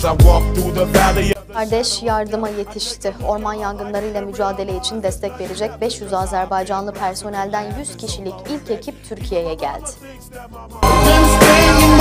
Kardeş yardıma yetişti. Orman yangınlarıyla mücadele için destek verecek 500 Azerbaycanlı personelden 100 kişilik ilk ekip Türkiye'ye geldi.